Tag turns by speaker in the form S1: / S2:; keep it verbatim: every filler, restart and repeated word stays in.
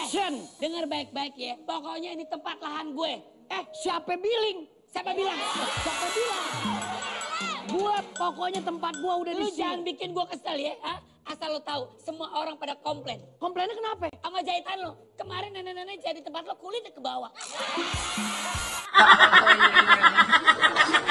S1: Action. Dengar baik-baik ya. Pokoknya ini tempat lahan gue. Eh, siapa bilang? Siapa bilang? Siapa bilang? Gue pokoknya tempat gue udah di sini. Lu jangan bikin gue kesel ya. Ha? Asal lo tahu, semua orang pada komplain. Komplainnya kenapa? Sama jahitan lo. Kemarin nenek-nenek jadi tempat lo kulitnya ke bawah.